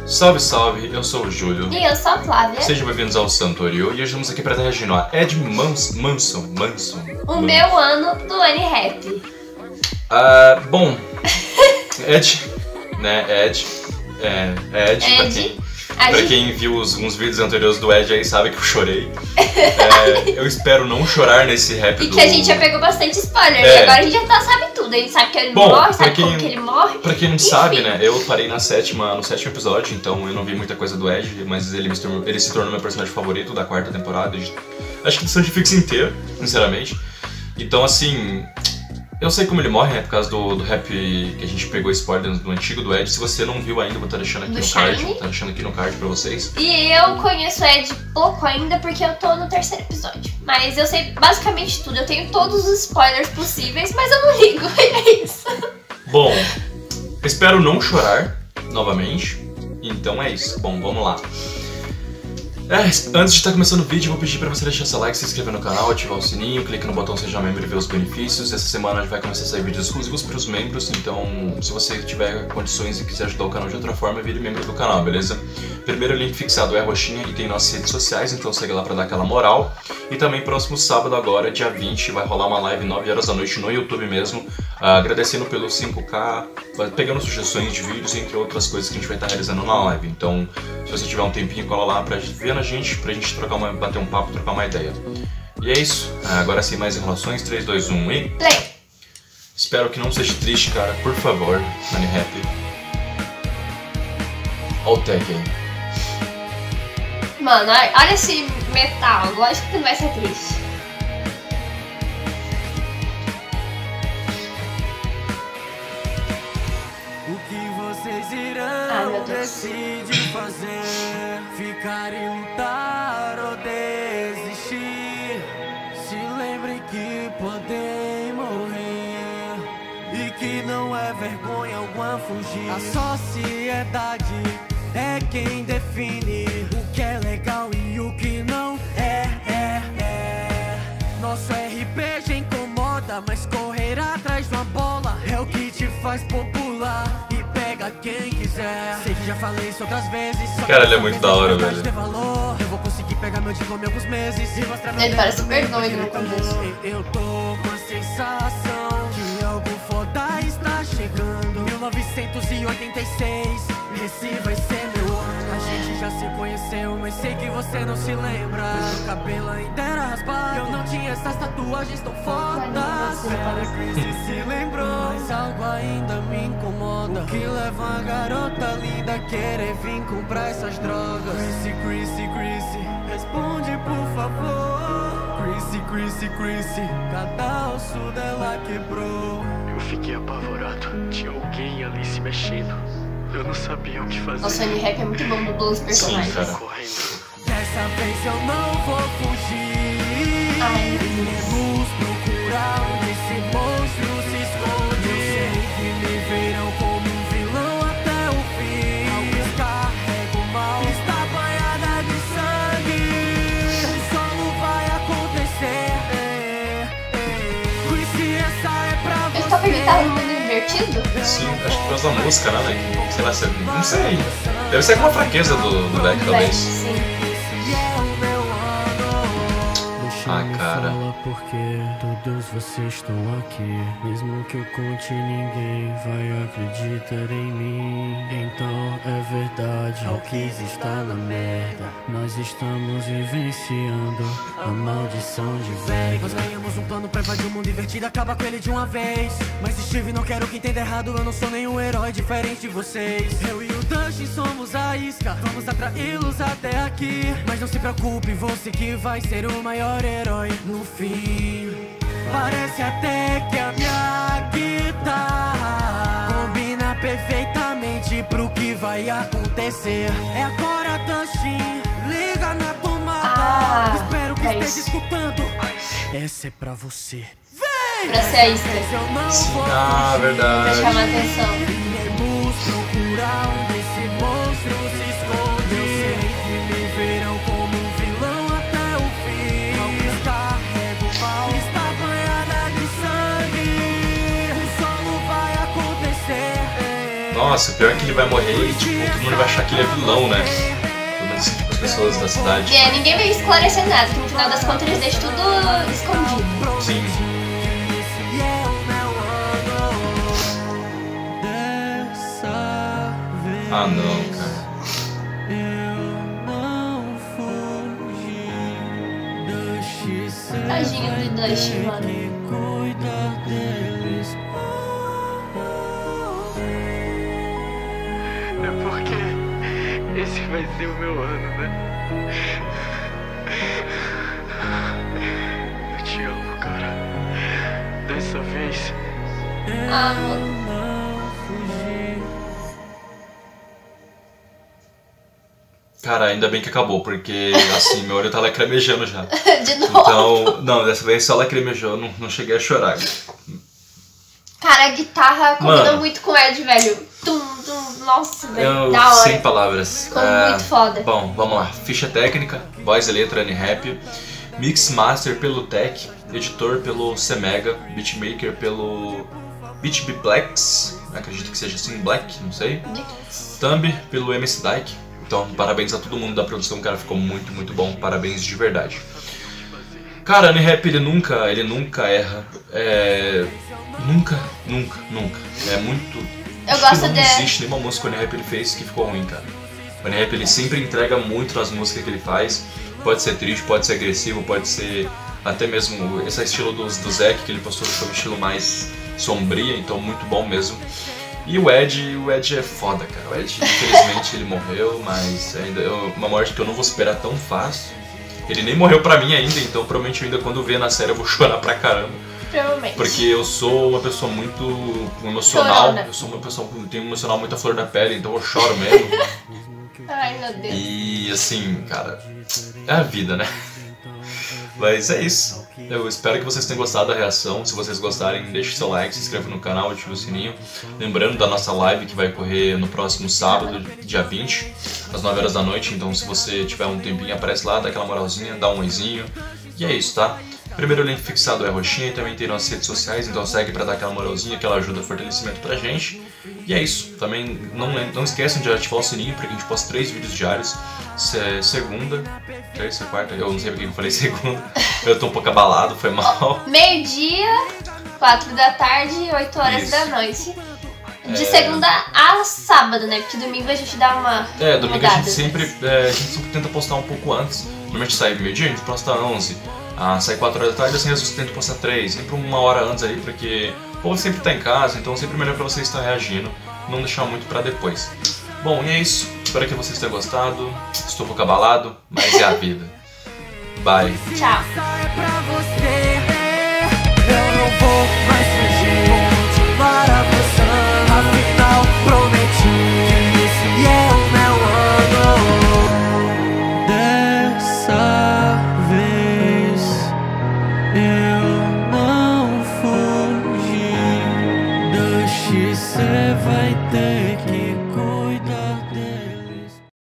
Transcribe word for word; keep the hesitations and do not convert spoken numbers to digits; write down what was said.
Salve, salve, eu sou o Júlio. E eu sou a Flávia. Sejam bem-vindos ao Santorio. E hoje estamos aqui para reagir a Ed Mans Manson. Manson. O Manson. meu ano do N-Rap. Uh, bom, Ed, né, Ed, é, Ed, Ed. pra quem, pra gente... quem viu os, uns vídeos anteriores do Ed aí sabe que eu chorei. É, eu espero não chorar nesse rap E do... que a gente já pegou bastante spoiler, É. e agora a gente já tá, sabe tudo. A gente sabe que ele Bom, morre, pra sabe quem- como que ele morre. Pra quem não Enfim. sabe, né, eu parei na sétima, no sétimo episódio, então eu não vi muita coisa do Ed, mas ele, me se tornou- ele se tornou meu personagem favorito da quarta temporada. de- Acho que do Stranger Things inteiro, sinceramente. Então, assim, eu sei como ele morre, né, por causa do, do rap que a gente pegou spoiler do antigo do Ed. Se você não viu ainda, vou estar deixando aqui Do no card, Shine. vou estar deixando aqui no card pra vocês. E eu conheço o Ed pouco ainda porque eu tô no terceiro episódio. Mas eu sei basicamente tudo. Eu tenho todos os spoilers possíveis, mas eu não ligo. E é isso. Bom, espero não chorar novamente, então é isso. Bom, vamos lá. É, antes de estar começando o vídeo, eu vou pedir pra você deixar seu like, se inscrever no canal, ativar o sininho, clique no botão Seja Membro e ver os benefícios. Essa semana a gente vai começar a sair vídeos exclusivos para os membros, então se você tiver condições e quiser ajudar o canal de outra forma, vire membro do canal, beleza? Primeiro link fixado é a roxinha e tem nossas redes sociais, então segue lá pra dar aquela moral. E também próximo sábado agora, dia vinte, vai rolar uma live nove horas da noite no YouTube mesmo, ah, agradecendo pelos cinco K, pegando sugestões de vídeos, entre outras coisas que a gente vai estar realizando na live. Então, se você tiver um tempinho, cola lá pra ver na gente, pra gente trocar uma, bater um papo, trocar uma ideia. E é isso. Ah, agora sem mais enrolações, três, dois, um e... Play. Espero que não seja triste, cara. Por favor, Money Rap. Olha o tech aí. Mano, olha olha esse metal. Lógico que não vai ser triste. O que vocês irão Ah, meu Deus. decidir fazer? Ficar e lutar ou desistir? Se lembrem que podem morrer e que não é vergonha alguma fugir. A sociedade é quem define o que é legal e o que não é, é, é. Nosso R P G incomoda, mas correr atrás de uma bola é o que te faz popular e pega quem quiser. Sei que já falei isso outras vezes, só Cara, que ele é dessa muito vez da hora, é verdade velho. ter valor. Eu vou conseguir pegar meu diploma em alguns meses e mostrar meu Ele dedo parece pro super meu doido no diretor. começo. Eu tô com a sensação que algo foda está chegando. mil novecentos e oitenta e seis, esse vai ser meu ano. A gente já se conheceu, mas sei que você não se lembra. Pois meu cabelo ainda era raspado, eu não tinha essas tatuagens tão fodas. Ela Chrissy se lembrou, mas algo ainda me incomoda. O que leva uma garota linda a querer vir comprar essas drogas? Chrissy, Chrissy, Chrissy, responde por favor. Chrissy, Chrissy, Chrissy, cada osso dela quebrou. Eu fiquei apavorado. Tinha alguém ali se mexendo. Eu não sabia o que fazer. Nossa, o N-Rap é muito bom dublando os personagens. cara. Correndo. Dessa vez eu não vou fugir. Ai, meu Deus. Iremos procurar onde esse monstro se esconde. Eu sei que me verão como um vilão até o fim. Alguns carregam mal, está banhada de sangue. O solo vai acontecer. É, é. Chrissy, essa é pra você. Ele toca guitarra no mundo divertido? Sim, acho que por causa da música, né? né? Sei lá, se- não sei. Deve ser alguma fraqueza do, do deck, talvez. Sim. Esse é o meu ano. Deixa Ah, me cara. falar porque todos vocês estão aqui. Mesmo que eu conte, ninguém vai acreditar em mim. Então é verdade, Alquiz está na merda. Nós estamos vivenciando a maldição de velho. Nós ganhamos um plano pra invadir o mundo invertido, acaba com ele de uma vez. Mas Steve, não quero que entenda errado, eu não sou nenhum herói diferente de vocês. Eu e o Dustin somos a isca, vamos atraí-los até aqui. Mas não se preocupe, você que vai ser o maior herói no fim. Parece até que a minha guitarra combina perfeitamente pro que vai acontecer. É agora, Dustin, liga na tomada. Ah, Espero que é esteja isso. escutando. Essa é pra você. Vem! Pra ser a isca. Eu não vou Ah, fugir. verdade. Pra chamar atenção. Iremos procurar onde esse monstro se esconde. Eu sei que me verão como um vilão até o fim. Alguns carregam mal, está banhada de sangue. O solo vai acontecer. nossa, o pior é que ele vai morrer e tipo, todo mundo vai achar que ele é vilão, né? Pelo menos as pessoas da cidade. É, ninguém vai esclarecer nada, porque no final das contas eles deixam tudo escondido. Sim. Ah não, cara. Tadinho do Dust, mano. É porque esse vai ser o meu ano, né? Eu te amo, cara. Dessa vez. Ah, mano. Cara, ainda bem que acabou, porque assim, meu olho tá lacrimejando já. De novo. Então, não, dessa vez só lacrimejou, não, não cheguei a chorar. Cara, a guitarra combina Mano. muito com o Ed, velho. Tum, tum, nossa, velho, Eu, da hora. sem palavras. Ficou É, muito foda. Bom, vamos lá. Ficha técnica, voz e letra N-Rap, mix master pelo Tech, editor pelo Semega, beatmaker pelo BeatBplex, acredito que seja assim, Black, não sei. Thumb pelo M C Dyke. Então, parabéns a todo mundo da produção, cara, ficou muito, muito bom, parabéns de verdade. Cara, N-Rap, ele nunca, ele nunca erra, é... Nunca, nunca, nunca. É muito... Eu acho gosto que não de- existe nenhuma música que o N-Rap ele fez que ficou ruim, cara. O N-Rap, ele sempre entrega muito nas músicas que ele faz. Pode ser triste, pode ser agressivo, pode ser até mesmo... Esse é o estilo do, do Zek, que ele postou, que foi um estilo mais sombrio, então muito bom mesmo. E o Ed, o Ed é foda, cara. O Ed, infelizmente, ele morreu, mas ainda é uma morte que eu não vou superar tão fácil. Ele nem morreu pra mim ainda, então provavelmente ainda quando ver na série eu vou chorar pra caramba. Provavelmente. Porque eu sou uma pessoa muito emocional, Chorona. eu sou uma pessoa que tem um emocional muito à flor da pele, então eu choro mesmo. Ai, meu Deus. E assim, cara, é a vida, né? Mas é isso. Eu espero que vocês tenham gostado da reação. Se vocês gostarem, deixe seu like, se inscreva no canal, ative o sininho. Lembrando da nossa live que vai ocorrer no próximo sábado, dia vinte, às nove horas da noite. Então se você tiver um tempinho, aparece lá, dá aquela moralzinha, dá um oizinho. E é isso, tá? Primeiro link fixado é roxinha e também tem nossas redes sociais, então segue pra dar aquela moralzinha, aquela ajuda, fortalecimento pra gente. E é isso. Também não, não esqueçam de ativar o sininho para que a gente poste três vídeos diários. Se, segunda, terça, quarta, eu não sei porque eu falei segunda. Eu tô um pouco abalado, foi mal. Meio-dia, quatro da tarde e oito horas Isso. da noite. De É. segunda a sábado, né? Porque domingo a gente dá uma É, domingo a mudada. gente sempre, é, a gente sempre tenta postar um pouco antes. Normalmente sai meio-dia, a gente posta onze. Ah, sai quatro horas da tarde, assim, às vezes eu tento postar três. Sempre uma hora antes ali, porque o povo sempre tá em casa, então sempre melhor pra vocês estar reagindo. Não deixar muito pra depois. Bom, e é isso. Espero que vocês tenham gostado. Estou um pouco abalado, mas é a vida. Bye. Tchau. Só é pra você.